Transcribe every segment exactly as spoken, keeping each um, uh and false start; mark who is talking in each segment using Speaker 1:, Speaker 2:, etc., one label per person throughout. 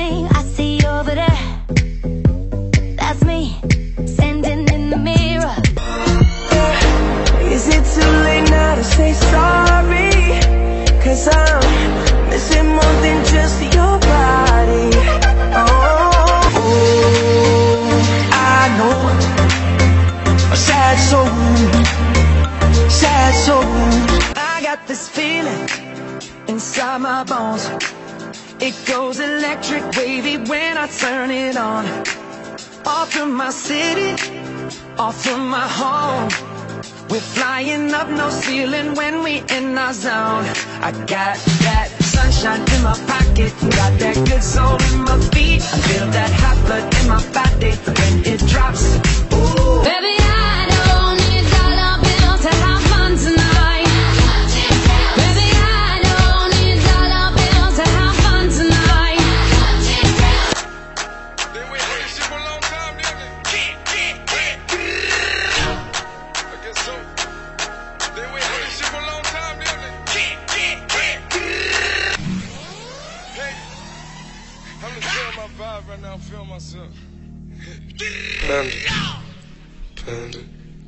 Speaker 1: see, I see over there. That's me, standing in the mirror.
Speaker 2: Is it too late now to say sorry? Cause I'm missing more than just your body. Oh, oh, I know a sad soul, sad soul. I got this feeling inside my bones. It goes electric wavy when I turn it on. Off from my city, off from my home. We're flying up, no ceiling when we in our zone. I got that sunshine in my pocket, got that good soul in my feet. I feel that hot blood in my body when it drops. Ooh.
Speaker 1: Baby, I don't need dollar bills to have fun tonight. Baby, I don't need dollar bills to have fun tonight.
Speaker 3: Been waiting for this shit for a long time, nigga. I guess so. Been waiting for this shit for a long time, nigga. Hey, I'm just feeling my vibe right now. I'm feeling myself. Panda. Panda.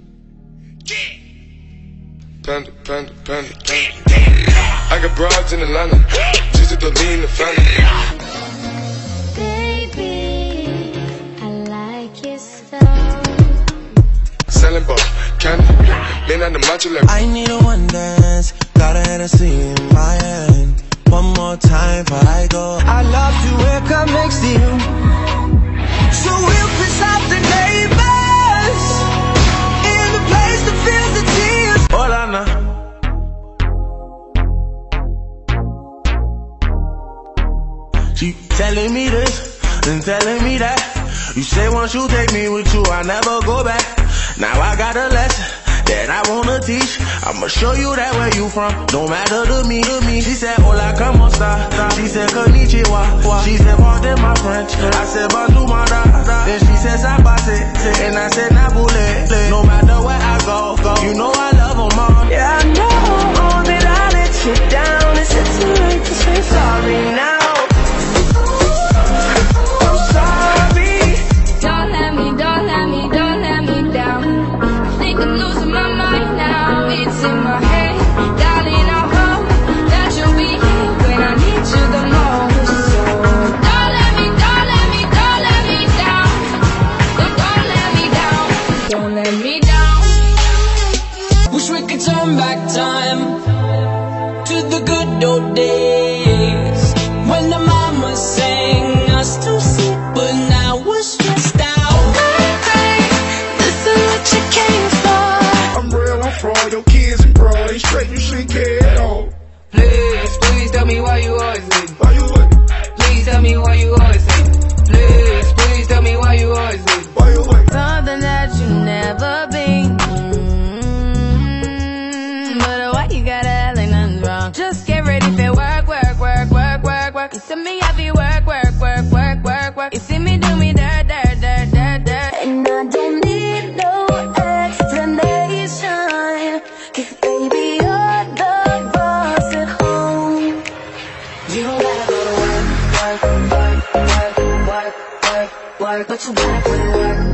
Speaker 3: Panda, panda, panda, panda. I got broads in Atlanta. Just to lean the family.
Speaker 1: Baby, I like your style.
Speaker 3: Selling ball, candy. Lean on the macho level.
Speaker 2: I need a one dance, got a Hennessy in my hand. One more time before I go. I love to wake up next to you, so we'll piss off the neighbors in the place that feels the tears. Hola, na. She telling me this and telling me that. You say once you take me with you, I never go back. Now I got a lesson that I wanna teach. I'ma show you that where you from, no matter to me, to me. She said, hola, como esta? She said, konnichiwa. She said, pardon my French. I said, bonjour, manda. Then she said, sabase. And I said, nabule. No matter where I go, go. You know I love them all. Yeah, I know that I let you down. Is it too late to say sorry now? I'm sorry.
Speaker 1: Don't let me, don't let me, don't let me down. I think I'm losing my mind now. It's in my head, darling. I hope that you'll be here when I need you the most. So don't let me, don't let me, don't let me down. Don't, don't let me down. Don't let me down.
Speaker 4: Wish we could turn back time to the good old days when the mama sang us to sleep, but now we're stressed out.
Speaker 1: This is what you came for.
Speaker 3: I'm real, I'm fraud. Your kids and bro, they straight, you shouldn't care at all.
Speaker 4: Please, please tell me why you always leave.
Speaker 3: Why you wait?
Speaker 4: Please tell me why you always leave. Please, please tell me why you always leave.
Speaker 3: Why you wait?
Speaker 1: Something that you never been. Mm-hmm. But why you gotta act like nothing's wrong? Just get ready for work, work, work, work, work, work. You see me happy, work, work, work, work, work, work. You see me do me dirt, dirt, dirt, dirt, dirt. And I don't need no explanation. Cause baby, you're the boss at home. You don't gotta go to work, work, work, work, work, work, work, but you gotta put in work.